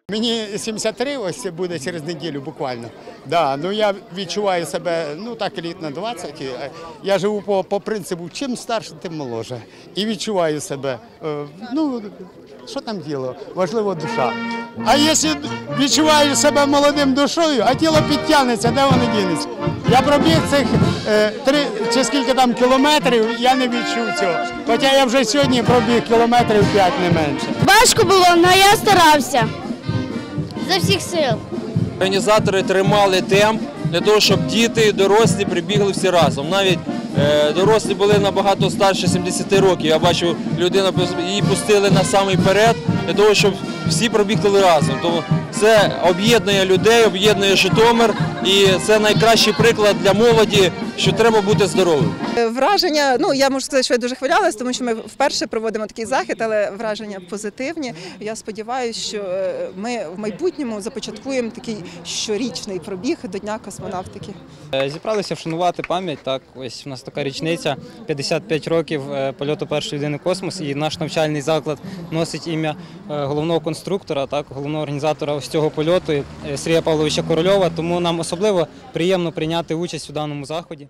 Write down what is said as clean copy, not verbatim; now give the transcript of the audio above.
Мені 73, ось це буде через неділю буквально. Да, ну я відчуваю себе, ну так літ на 20. Я живу по принципу, чим старше, тим моложе. І відчуваю себе, ну, що там діло, важливо душа. А якщо відчуваю себе молодим душою, а тіло підтягнеться, де воно дінеться? Я пробіг цих 3 чи скільки там кілометрів, я не відчув цього. Хоча я вже сьогодні пробіг кілометрів 5, не менше. Важко було, але я старався. За всіх сил. Організатори тримали темп для того, щоб діти і дорослі прибігли всі разом. Навіть дорослі були набагато старше 70 років. Я бачу, людину її пустили на самий перед для того, щоб всі пробігли разом. Тому це об'єднує людей, об'єднує Житомир і це найкращий приклад для молоді, що треба бути здоровим. Враження, ну я можу сказати, що я дуже хвилювалася, тому що ми вперше проводимо такий захід, але враження позитивні. Я сподіваюся, що ми в майбутньому започаткуємо такий щорічний пробіг до Дня космонавтики. Зібралися вшанувати пам'ять. Так, ось у нас така річниця, 55 років польоту першої людини в космос, і наш навчальний заклад носить ім'я головного конструктора, так, головного організатора ось цього польоту Сергія Павловича Корольова. Тому нам особливо приємно прийняти участь у даному заході.